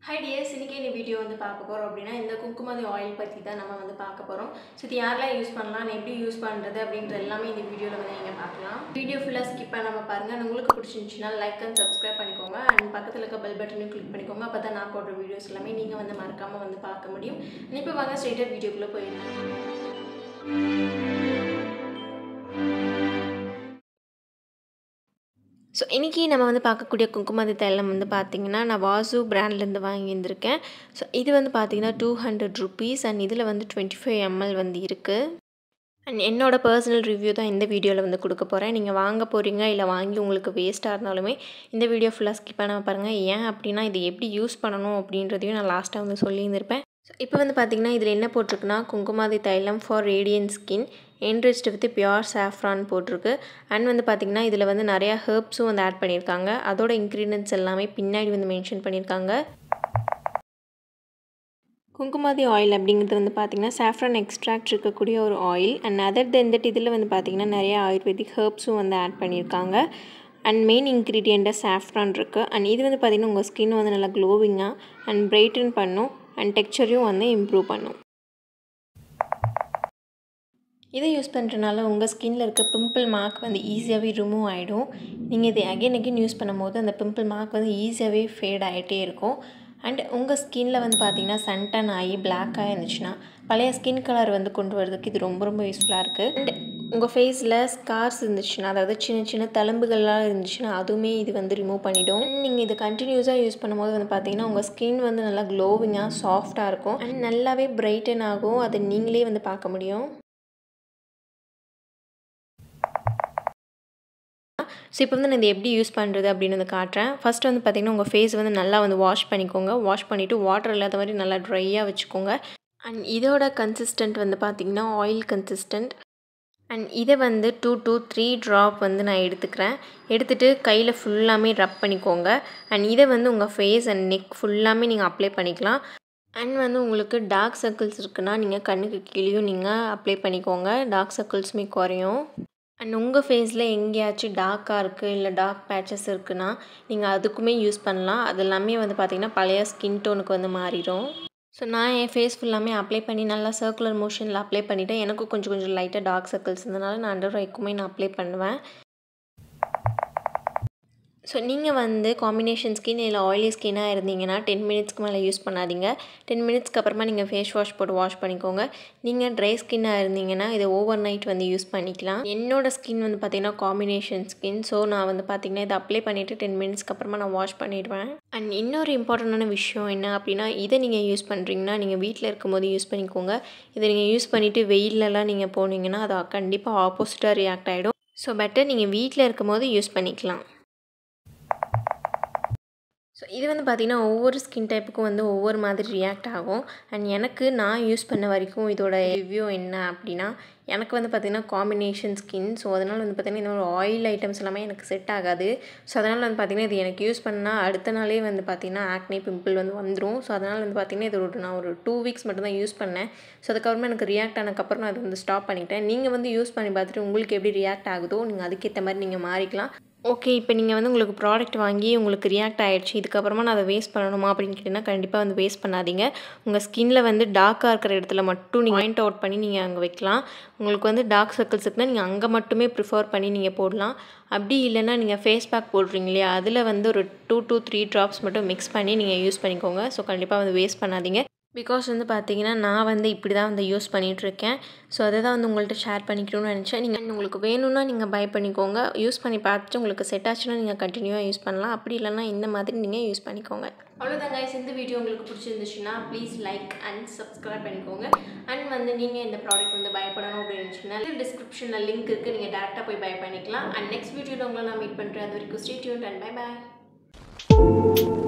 Hi dears, இன்னைக்கு இந்த video வந்து பார்க்க போறோம் அப்படினா இந்த குங்குமாதி ஆயில் பத்தி தான் நம்ம வந்து பார்க்க போறோம். சோ இது யாரெல்லாம் யூஸ் பண்ணலாம், எப்படி யூஸ் பண்றது அப்படிங்கற எல்லாமே இந்த வீடியோல வந்து நீங்க பார்க்கலாம். வீடியோ ஃபுல்லா ஸ்கிப் பண்ணாம பாருங்க. உங்களுக்கு பிடிச்சிருந்துச்சுனா லைக் and subscribe பண்ணிக்கோங்க. and பக்கத்துல இருக்க பெல் பட்டனையும் கிளிக் பண்ணிக்கோங்க. அப்பதான் நான் போடுற வீடியோஸ் எல்லாமே நீங்க வந்து மறக்காம வந்து பார்க்க முடியும். இப்போ வாங்க ஸ்ட்ரைட்டா வீடியோக்குள்ள போயிடலாம். ஸோ இன்றைக்கி நம்ம வந்து பார்க்கக்கூடிய குங்குமாதி தைலம் வந்து பார்த்திங்கன்னா நான் வாசு பிராண்ட்லேருந்து வாங்கியிருந்திருக்கேன். ஸோ இது வந்து பார்த்திங்கன்னா 200 rupees அண்ட் இதில் வந்து 25 ml வந்து இருக்குது. அண்ட் என்னோடய பர்சனல் ரிவ்யூ தான் இந்த வீடியோவில் வந்து கொடுக்க போகிறேன். நீங்கள் வாங்க போகிறீங்க இல்லை வாங்கி உங்களுக்கு வேஸ்ட்டாக இருந்தாலுமே இந்த வீடியோ ஃபுல்லாக ஸ்கிப் பண்ணாமல் பாருங்கள். ஏன் அப்படின்னா இது எப்படி யூஸ் பண்ணணும் அப்படின்றதையும் நான் லாஸ்ட்டாக வந்து சொல்லியிருந்திருப்பேன். ஸோ இப்போ வந்து பார்த்திங்கன்னா இதில் என்ன போட்டிருக்குன்னா Kumkumadi Thailam for radiant skin enriched with pure saffron போட்டிருக்கு. அண்ட் வந்து பார்த்திங்கன்னா இதில் வந்து நிறையா ஹெர்ப்ஸும் வந்து ஆட் பண்ணியிருக்காங்க. அதோட இன்க்ரீடியன்ட்ஸ் எல்லாமே பின்னாடி வந்து மென்ஷன் பண்ணியிருக்காங்க. குங்குமாதி ஆயில் அப்படிங்கிறது வந்து பார்த்திங்கன்னா சாஃப்ரான் எக்ஸ்ட்ராக்ட் இருக்கக்கூடிய ஒரு oil. And other then that இதில் வந்து பார்த்திங்கன்னா நிறையா ஆயுர்வேதிக் ஹெர்ப்ஸும் வந்து ஆட் பண்ணியிருக்காங்க. அண்ட் மெயின் இன்க்ரீடியண்ட்டாக சாஃப்ரான் இருக்குது. அண்ட் இது வந்து பார்த்திங்கன்னா உங்கள் ஸ்கின் வந்து நல்லா க்ளோவிங்காக அண்ட் பிரைட்டன் பண்ணும் அண்ட் டெக்ஸ்சரையும் வந்து இம்ப்ரூவ் பண்ணும். இதை யூஸ் பண்ணுறதுனால உங்கள் ஸ்கின்னில் இருக்க பிம்பிள் மார்க் வந்து ஈஸியாகவே ரிமூவ் ஆகிடும். நீங்கள் இதை அகைன் யூஸ் பண்ணும்போது அந்த பிம்பிள் மார்க் வந்து ஈஸியாகவே ஃபேட் ஆகிட்டே இருக்கும். அண்ட் உங்கள் ஸ்கின்னில் வந்து பார்த்திங்கன்னா சன்டன் ஆகி பிளாக்காக இருந்துச்சுன்னா பழைய ஸ்கின் கலர் வந்து கொண்டு வரதுக்கு இது ரொம்ப யூஸ்ஃபுல்லாக இருக்குது. அண்ட் உங்கள் ஃபேஸில் ஸ்கார்ஸ் இருந்துச்சுன்னா, அதாவது சின்ன சின்ன தழும்புகள்லாம் இருந்துச்சுன்னா அதுவுமே இது வந்து ரிமூவ் பண்ணிவிடும். நீங்கள் இது கண்டினியூஸாக யூஸ் பண்ணும்போது வந்து பார்த்திங்கன்னா உங்கள் ஸ்கின் வந்து நல்லா க்ளோவிங்காக சாஃப்டாக இருக்கும் அண்ட் நல்லாவே பிரைட்டன் ஆகும். அதை நீங்களே வந்து பார்க்க முடியும். ஸோ இப்போ வந்து நான் இதை எப்படி யூஸ் பண்ணுறது அப்படின்னு வந்து காட்டுறேன். ஃபஸ்ட்டு வந்து பார்த்திங்கன்னா உங்கள் ஃபேஸ் வந்து நல்லா வந்து வாஷ் பண்ணிக்கோங்க. வாஷ் பண்ணிவிட்டு வாட்டர் இல்லாத மாதிரி நல்லா ட்ரையாக வச்சுக்கோங்க. அண்ட் இதோட கன்சிஸ்டன்ட் வந்து பார்த்திங்கன்னா ஆயில் கன்சிஸ்டன்ட். அண்ட் இதை வந்து 2 to 3 ட்ராப் வந்து நான் எடுத்துக்கிறேன். எடுத்துகிட்டு கையில் ஃபுல்லாமே ரப் பண்ணிக்கோங்க. அண்ட் இதை வந்து உங்கள் ஃபேஸ் அண்ட் நெக் ஃபுல்லாமே நீங்கள் அப்ளை பண்ணிக்கலாம். அண்ட் வந்து உங்களுக்கு டார்க் சர்க்கிள்ஸ் இருக்குன்னா நீங்கள் கண்ணுக்கு கீழேயும் நீங்கள் அப்ளை பண்ணிக்கோங்க. டார்க் சர்க்கிள்ஸுமே குறையும். அண்ட் உங்கள் ஃபேஸில் எங்கேயாச்சும் டார்க்காக இருக்குது இல்லை டார்க் பேச்சஸ் இருக்குன்னா நீங்கள் அதுக்குமே யூஸ் பண்ணலாம். அது எல்லாமே வந்து பார்த்திங்கன்னா பழைய ஸ்கின் டோனுக்கு வந்து மாறிடும். ஸோ நான் என் ஃபேஸ் ஃபுல்லாமே அப்ளை பண்ணி நல்லா சர்க்குலர் மோஷனில் அப்ளை பண்ணிவிட்டேன். எனக்கும் கொஞ்சம் லைட்டாக டார்க் சர்க்கிள்ஸ் இருந்தனால நான் அண்டர் ஐக்குமே நான் அப்ளை பண்ணுவேன். ஸோ நீங்கள் வந்து காம்பினேஷன் ஸ்கின் இல்லை ஆயிலி ஸ்கின்னாக இருந்தீங்கன்னா 10 மினிட்ஸ்க்கு மேலே யூஸ் பண்ணாதீங்க. 10 மினிட்ஸ்க்கு அப்புறமா நீங்கள் ஃபேஸ் வாஷ் போட்டு வாஷ் பண்ணிக்கோங்க. நீங்கள் ட்ரை ஸ்கின்னாக இருந்தீங்கன்னா இதை ஓவர் நைட் வந்து யூஸ் பண்ணிக்கலாம். என்னோடய ஸ்கின் வந்து பார்த்திங்கன்னா காம்பினேஷன் ஸ்கின். ஸோ நான் வந்து பார்த்திங்கன்னா இதை அப்ளை பண்ணிவிட்டு 10 மினிட்ஸ்க்கு அப்புறமா நான் வாஷ் பண்ணிடுவேன். அண்ட் இன்னொரு இம்பார்ட்டண்டான விஷயம் என்ன அப்படின்னா இதை நீங்கள் யூஸ் பண்ணுறீங்கன்னா நீங்கள் வீட்டில் இருக்கும்போது யூஸ் பண்ணிக்கோங்க. இதை நீங்கள் யூஸ் பண்ணிவிட்டு வெயிலெலாம் நீங்கள் போனீங்கன்னா அது கண்டிப்பாக ஆப்போசிட்டாக ரியாக்ட் ஆகிடும். ஸோ பெட்டர் நீங்கள் வீட்டில் இருக்கும்போது யூஸ் பண்ணிக்கலாம். ஸோ இது வந்து பார்த்திங்கன்னா ஒவ்வொரு ஸ்கின் டைப்புக்கும் வந்து ஒவ்வொரு மாதிரி ரியாக்ட் ஆகும். அண்ட் எனக்கு நான் யூஸ் பண்ண வரைக்கும் இதோட ரிவ்யூ என்ன அப்படின்னா எனக்கு வந்து பார்த்திங்கன்னா காம்பினேஷன் ஸ்கின். ஸோ அதனால் வந்து பார்த்திங்கன்னா இந்த ஒரு ஆயில் ஐட்டம்ஸ் எல்லாமே எனக்கு செட் ஆகாது. ஸோ அதனால் வந்து பார்த்திங்கன்னா இது எனக்கு யூஸ் பண்ணால் அடுத்த நாளே வந்து பார்த்திங்கன்னா ஆக்னே பிம்பிள் வந்து வந்துடும். ஸோ அதனால் வந்து பார்த்திங்கன்னா இது நான் ஒரு 2 வீக்ஸ் மட்டும் தான் யூஸ் பண்ணேன். ஸோ அதுக்கப்புறமா எனக்கு ரியாக்ட் ஆனதுக்கப்புறம் நான் அதை வந்து ஸ்டாப் பண்ணிட்டேன். நீங்கள் வந்து யூஸ் பண்ணி பார்த்துட்டு உங்களுக்கு எப்படி ரியாக்ட் ஆகுதோ நீங்கள் அதுக்கேற்ற மாதிரி நீங்கள் மாறிக்கலாம். ஓகே, இப்போ நீங்கள் வந்து உங்களுக்கு ப்ராடக்ட் வாங்கி உங்களுக்கு ரியாக்ட் ஆகிடுச்சு, இதுக்கப்புறமா நான் அதை வேஸ்ட் பண்ணணுமா அப்படின்னு கேட்டிங்கன்னா கண்டிப்பாக வந்து வேஸ்ட் பண்ணாதீங்க. உங்கள் ஸ்கின்னில் வந்து டார்க்காக இருக்கிற இடத்துல மட்டும் நீங்கள் பாயிண்ட் அவுட் பண்ணி நீங்கள் அங்கே வைக்கலாம். உங்களுக்கு வந்து டார்க் சர்க்கிள்ஸ் இருக்குன்னா நீங்கள் அங்கே மட்டுமே ப்ரிஃபர் பண்ணி நீங்கள் போடலாம். அப்படி இல்லைன்னா நீங்கள் ஃபேஸ் பேக் போடுறீங்க இல்லையா, அதில் வந்து ஒரு 2 to 3 ட்ராப்ஸ் மட்டும் மிக்ஸ் பண்ணி நீங்கள் யூஸ் பண்ணிக்கோங்க. ஸோ கண்டிப்பாக வந்து வேஸ்ட் பண்ணாதீங்க. பிகாஸ் வந்து பார்த்திங்கன்னா நான் வந்து இப்படி தான் வந்து யூஸ் பண்ணிகிட்ருக்கேன். ஸோ அதை தான் வந்து உங்கள்கிட்ட ஷேர் பண்ணிக்கணும்னு நினச்சேன். நீங்கள் உங்களுக்கு வேணும்னா நீங்கள் பை பண்ணிக்கோங்க. யூஸ் பண்ணி பார்த்துட்டு உங்களுக்கு செட் ஆச்சுன்னா நீங்கள் கண்டினியூவாக யூஸ் பண்ணலாம். அப்படி இல்லைன்னா இந்த மாதிரி நீங்கள் யூஸ் பண்ணிக்கோங்க. அவ்வளோதான் கைஸ். இந்த வீடியோ உங்களுக்கு பிடிச்சிருந்துச்சுன்னா ப்ளீஸ் லைக் அண்ட் சப்ஸ்கிரைப் பண்ணிக்கோங்க. அண்ட் வந்து நீங்கள் இந்த ப்ராடக்ட் வந்து பை பண்ணணும் அப்படின்னு இருந்துச்சுன்னா டிஸ்கிரிப்ஷனில் லிங்க் இருக்குது, நீங்கள் டேரெக்டாக போய் பை பண்ணிக்கலாம். அண்ட் நெக்ஸ்ட் வீடியோவில் உங்களை நான் மீட் பண்ணுறேன். அது வரைக்கும் stay tuned and bye bye.